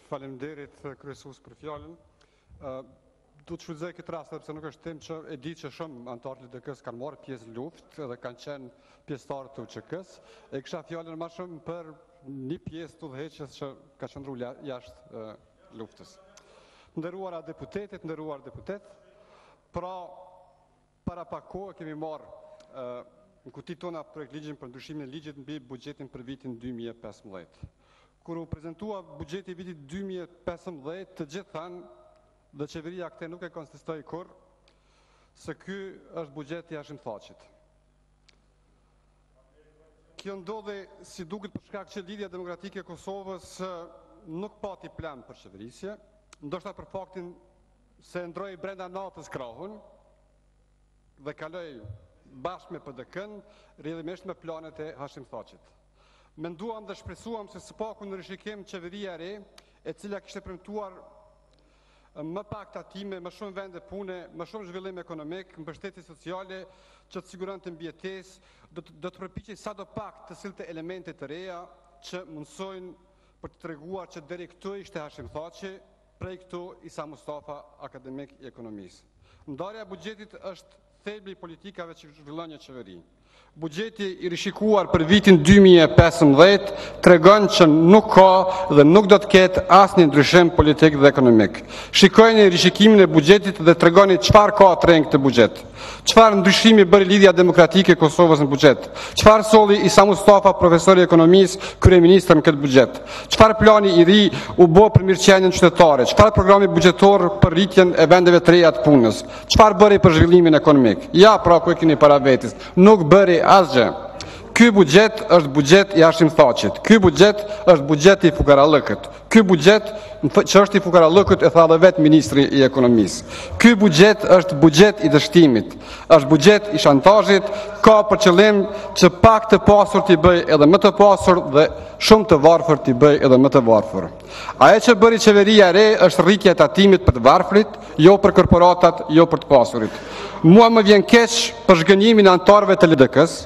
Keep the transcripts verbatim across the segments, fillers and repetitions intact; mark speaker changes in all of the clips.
Speaker 1: Faleminderit kryesues për fjalën. Du të shfrytëzoj këtë rast sepse nuk është tim që e di që shumë anëtarë të L D K-s kanë marrë pjesë në luftë dhe kanë qenë pjesëtarë të U Q K-s. E kisha fjalën më shumë për një pjesë të udhëheqjes që ka qëndruar jashtë luftës. Nderuara deputetet, nderuar deputet, pra para pak kohë kemi marrë në kuti tona projekt ligjin për ndryshimin e ligjit mbi buxhetin për vitin dy mijë e pesëmbëdhjetë. Kur u prezentua buxheti i vitit dy mijë e pesëmbëdhjetë, të gjithë thanë dhe qeveria këte nuk e konsistoi kur se ky është buxheti i Hashimthaqit. Kjo ndodhi si duket për shkak që Lidhja Demokratike e Kosovës nuk pati plan për qeverisje, ndoshta për faktin se ndroi brenda natës krahun dhe kaloi bashkë me P D K-n, rrjedhimisht me planet e Hashimthaqit. Menduam dhe shpresuam se së paku në rishikim qeveria e re, e cila kishte premtuar më pak tatime, më shumë vende pune, më shumë zhvillim ekonomik, mbështetje sociale, që të siguronte mbijetesë, do të, do të përpiqej sadopak të sillte elemente të reja që mundsojnë për të treguar që deri këtu ishte Hashimthaqi, prej këtu Isa Mustafa, akademik i ekonomisë. Ndarja e buxhetit është thelbi i politikave që zhvillon një qeveri. Buxheti i rishikuar për vitin dy mijë e pesëmbëdhjetë tregon që nuk ka dhe nuk do të ketë asnjë ndryshim politik dhe ekonomik. Shikojeni rishikimin e buxhetit dhe tregoni çfarë ka të re në këtë buxhet. Çfarë ndryshimi bëri Lidhja Demokratike e Kosovës në buxhet? Çfarë solli Isa Mustafa, profesori i ekonomisë, kryeministër në këtë buxhet? Çfarë plani i ri u bë për mirëqenien qytetare? Çfarë programi buxhetor për rritjen e vendeve të reja të punës? Çfarë bëri për zhvillimin ekonomik? Ja, pra ku e keni para vetes. Nuk bëri asgjë. Ky buxhet është buxhet i Hashimthaqit. Ky buxhet është buxheti i fukarallëkët. Ky buxhet që është i fukarallëkët e tha edhe vetë ministri i ekonomisë. Ky buxhet është buxhet i dështimit, është buxhet i shantazhit, ka për qëllim që pak të pasur t'i bëj edhe më të pasur dhe shumë të varfër t'i bëj edhe më të varfër. Ajo që bëri qeveria e re është rritja e tatimit për të varfrit, jo për korporatat, jo për të pasurit. Mua më vjen keq për zhgënjimin e anëtarëve të L D K-s,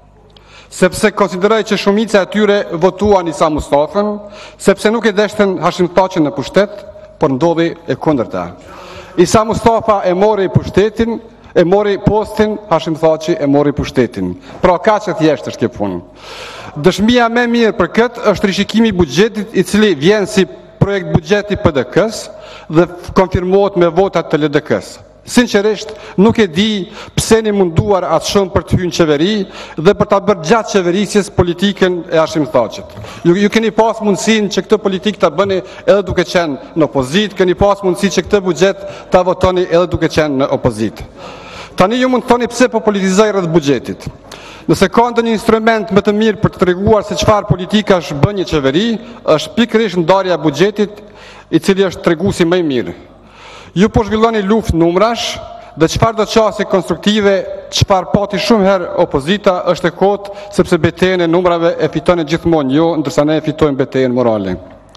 Speaker 1: sepse konsideroj që shumica e tyre votuan Isa Mustafën, sepse nuk e deshten Hashimthaqin në pushtet, por ndodhi e kundërta. Isa Mustafa e mori pushtetin, e mori postin, Hashimthaqi e mori pushtetin. Pra ka që thjesht është kjo punë. Dëshmia më e mirë për këtë është rishikimi i buxhetit i cili vjen si projekt buxheti P D K-s dhe konfirmohet me votat të L D K-s. Sinqerisht, nuk e di pse një munduar atë shumë për të hyrë në qeveri dhe për ta bërë gjatë qeverisjes politikën e Hashimthaqit. Ju, ju keni pas mundësinë që këtë politikë ta bëni edhe duke qenë në opozitë, keni pas mundësi që këtë buxhet ta votoni edhe duke qenë në opozitë. Tani ju mund të thoni pse po politizoj rreth buxhetit. Nëse ka ndonjë instrument më të mirë për të treguar se çfarë politikash bën një qeveri, është pikërisht ndarja e buxhetit, i cili është treguesi më i mirë. Ju po zhvilloni luftë numrash dhe çfarë do qasje konstruktive, çfarë pati shumë herë opozita, është e kotë sepse betejën e numrave e fitoni gjithmonë jo, ndërsa ne e fitojmë betejën morale.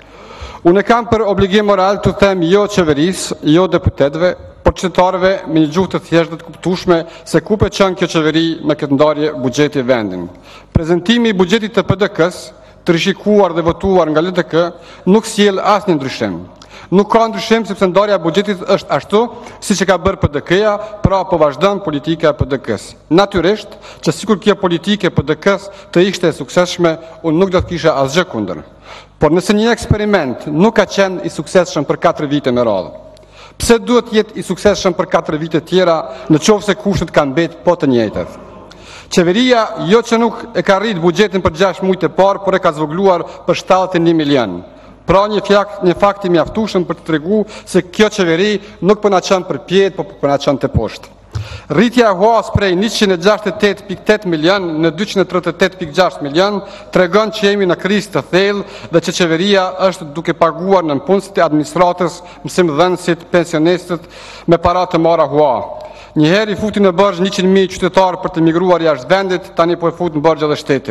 Speaker 1: Unë kam për obligim moral të them jo qeverisë, jo deputetëve, por qytetarëve me një gjuhë të thjeshtë dhe të kuptueshme se ku po çon kjo qeveri me këtë ndarje buxheti i vendin. Prezantimi i buxhetit të P D K-s, të rishikuar dhe votuar nga L D K, nuk sjell asnjë ndryshim. Nuk ka ndryshim sepse ndarja e buxhetit është ashtu siç e ka bërë P D K-ja, pra po vazhdon politika e P D K-s. Natyrisht, që sikur kjo politike e P D K-s të ishte e suksesshme, unë nuk do të kisha asgjë kundër. Por nëse një eksperiment nuk ka qenë i suksesshëm për katër vite me radhë, pse duhet jetë i suksesshëm për katër vite tjera në qoftë se kushtet kanë mbetë po të njëjtat? Qeveria jo që nuk e ka rrit buxhetin për gjashtë muajt e parë, por e ka zvogëluar për shtatëdhjetë e një milion. Pra një, fjak, një fakti mjaftueshëm për të treguar se kjo qeveri nuk po na çon për pjetë, por po na çon te poshtë. Rritja e huas prej njëqind e gjashtëdhjetë e tetë pikë tetë milion në dyqind e tridhjetë e tetë pikë gjashtë milion tregon që jemi në krizë të thellë dhe që qeveria është duke paguar në punësit e administratës, mësimdhënësit, pensionistët me para të marra hua. Njëherë i futi në bërgj njëqind mijë qytetarë për të migruar jashtë vendit, tani po e fut në bërgj edhe shtetin.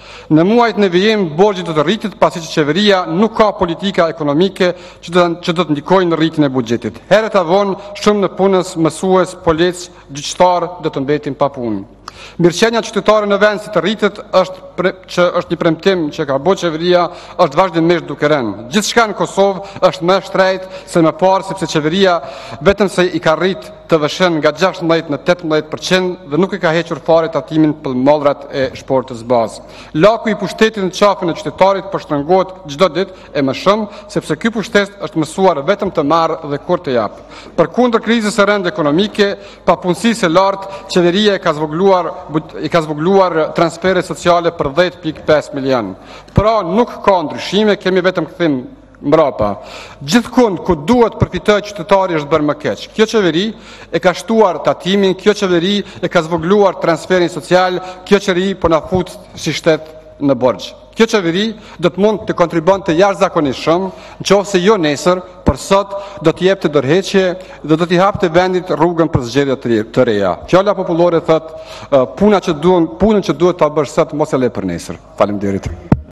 Speaker 1: Në muajt në vijim, borxhi do të rritet pasi që qeveria nuk ka politika ekonomike që do, që do të ndikojnë në rritjen e buxhetit. Herët avon, shumë në punës, mësues, polic, gjyqtar do të mbetin pa punë. Mirëqenia qytetare në vend si të rritet është pre, që është një premtim që ka bërë qeveria është vazhdimisht duke rënë. Gjithçka në Kosovë është më shtrejt se më parë sepse qeveria vetëm se i ka rrit të vëshën nga gjashtëmbëdhjetë në tetëmbëdhjetë përqind dhe nuk i ka hequr fare tatimin për mallrat e shportës bazë. Laku i pushtetit në qafën e qytetarit po shtrëngohet çdo ditë e më shumë sepse ky pushtet është mësuar vetëm të marrë dhe kur të jap. Përkundër krizës së rëndë ekonomike, papunësisë së lartë, qeveria e ka zvogluar i ka zvogluar transferet sociale për dhjetë pikë pesë milion. Pra nuk ka ndryshime, kemi vetëm kthim mbrapa. Gjithkund ku duhet përfitoj qytetari është bërë më keq. Kjo qeveri e ka shtuar tatimin, kjo qeveri e ka zvogluar transferin social, kjo qeveri po na fut si shtet në borxh. Kjo qeveri do të mund të kontribonte jashtëzakonisht shumë, nëse jo nesër, por sot do të jepte dorëheqje dhe do t'i hapte vendit rrugën për zgjedhje të reja. Fjala popullore thotë, puna që duhen, punën që duhet ta bësh sot mos e le për nesër. Faleminderit.